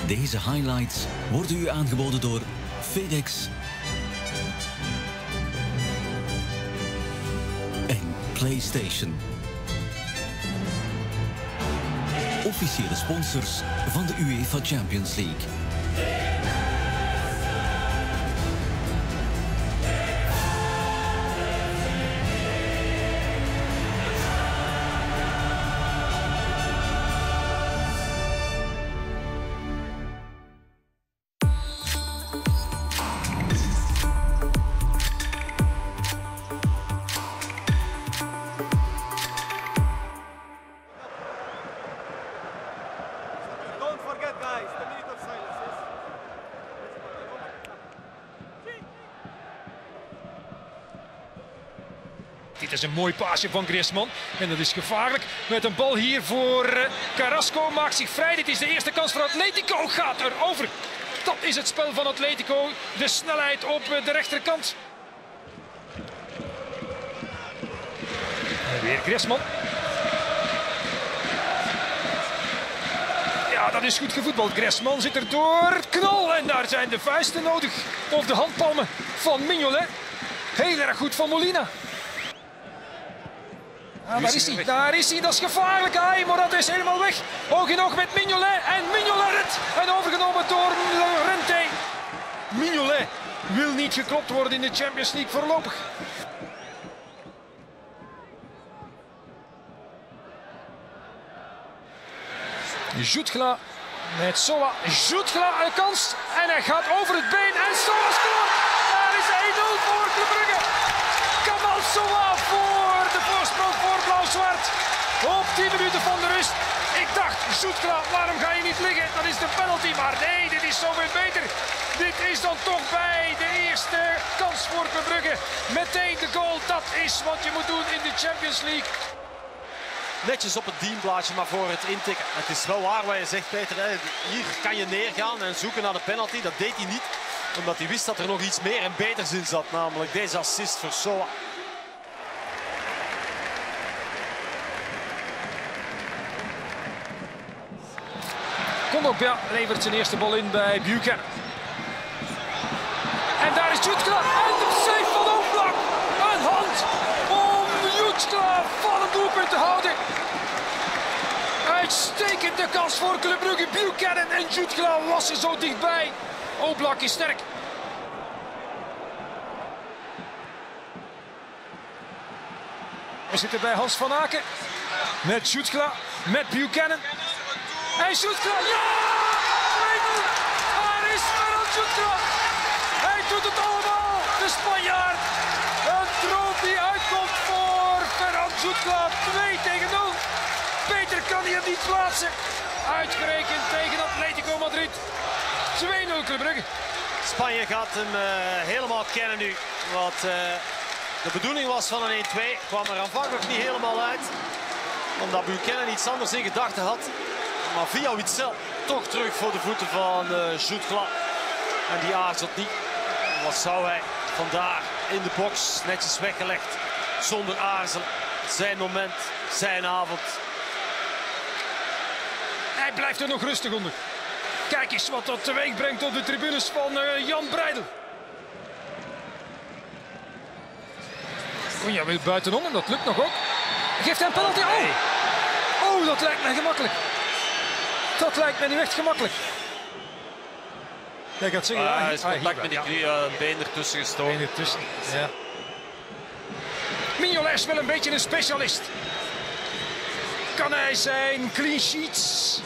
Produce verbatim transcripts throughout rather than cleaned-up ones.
Deze highlights worden u aangeboden door FedEx en PlayStation. Officiële sponsors van de UEFA Champions League. Dit is een mooi paasje van Griezmann en dat is gevaarlijk. Met een bal hier voor Carrasco, maakt zich vrij. Dit is de eerste kans voor Atletico, gaat erover. Dat is het spel van Atletico, de snelheid op de rechterkant. En weer Griezmann. Ja, dat is goed gevoetbald. Griezmann zit er door, knal en daar zijn de vuisten nodig. Of de handpalmen van Mignolet. Heel erg goed van Molina. Ah, daar is hij, daar is hij, dat is gevaarlijk. Ay, Morata is helemaal weg. Oog in oog met Mignolet en Mignolet redt. En overgenomen door Llorente. Mignolet wil niet geklopt worden in de Champions League voorlopig. Jutgla met Soa. Jutgla een kans en hij gaat over het been en Soa scoort. Daar is één nul voor Club Brugge. Kamal Soa voor de voorsprong voor Blauw-Zwart. Op tien minuten van de rust. Ik dacht, Jutgla, waarom ga je niet liggen? Dat is de penalty, maar nee, dit is zoveel beter. Dit is dan toch bij de eerste kans voor Club Brugge. Meteen de goal, dat is wat je moet doen in de Champions League. Netjes op het dienblaadje, maar voor het intikken. Het is wel waar wat je zegt, Peter. Hè. Hier kan je neergaan en zoeken naar de penalty. Dat deed hij niet, omdat hij wist dat er nog iets meer en beters in zat. Namelijk deze assist voor Soa. Kondogbia levert zijn eerste bal in bij Buchanan. En daar is Jutgla en de save van Oblak. Een hand om Jutgla van een doelpunt te houden. Uitstekende kans voor Club Brugge. Buchanan en Jutgla was er zo dichtbij. Oblak is sterk. We zitten bij Hans van Aken. Met Jutgla, met Buchanan. En Jutgla, ja! twee nul! Daar is Ferran Jutgla. Hij doet het allemaal, de Spanjaard. Een droom die uitkomt voor Ferran Jutgla. twee tegen nul. Beter kan hij hem niet plaatsen. Uitgerekend tegen Atletico Madrid. twee nul Club Brugge. Spanje gaat hem uh, helemaal kennen nu. Wat uh, de bedoeling was van een één twee. Kwam er aanvankelijk niet helemaal uit. Omdat Buchanan iets anders in gedachten had. Maar via Witsel toch terug voor de voeten van uh, Jutgla. En die aarzelt niet. Wat zou hij vandaar in de box netjes weggelegd. Zonder aarzelen. Zijn moment, zijn avond. Hij blijft er nog rustig onder. Kijk eens wat dat teweeg brengt op de tribunes van uh, Jan Breidel. Cunha wil buitenom en dat lukt nog ook. Geeft hij een penalty? Oh, oh dat lijkt mij gemakkelijk. Dat lijkt mij nu echt gemakkelijk. Jij gaat zeggen, uh, ja, hij is contact met die knie, uh, een been ertussen gestoken. Been ertussen, ja. Mignolet is wel een beetje een specialist. Kan hij zijn clean sheets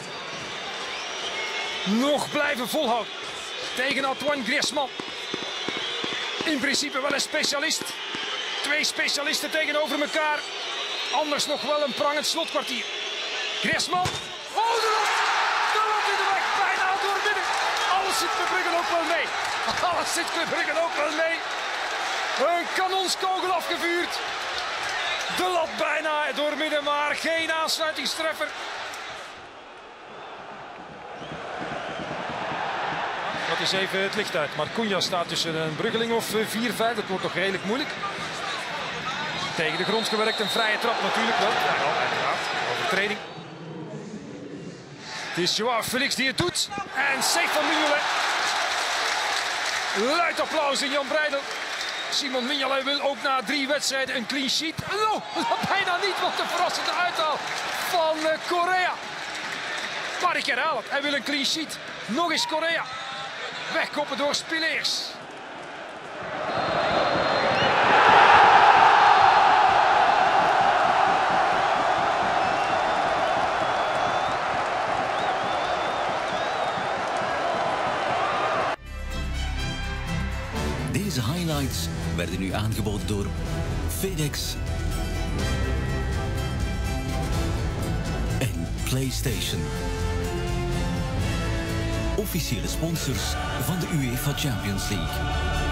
nog blijven volhouden tegen Antoine Griezmann? In principe wel een specialist. Twee specialisten tegenover elkaar. Anders nog wel een prangend slotkwartier. Griezmann. Oh, de lat! De lat in de weg, bijna door midden. Alles zit Club Brugge ook wel mee. Alles zit Club Brugge ook wel mee. Een kanonskogel afgevuurd. De lat bijna door midden, maar geen aansluitingstreffer. Dat is even het licht uit. Maar Cunha staat tussen een Bruggeling of vier vijf. Dat wordt toch redelijk moeilijk. Tegen de grond gewerkt, een vrije trap natuurlijk wel. Ja, uiteraard. Overtreding. Het is Joao Felix die het doet. En save van Mignolet. Luid applaus in Jan Breydel. Simon Mignolet wil ook na drie wedstrijden een clean sheet. Oh, bijna niet, want de verrassende uithaal van uh, Correa. Maar ik herhaal het, hij wil een clean sheet. Nog eens Correa. Wegkoppen door Spileers. Deze highlights werden u aangeboden door FedEx en PlayStation. Officiële sponsors van de UEFA Champions League.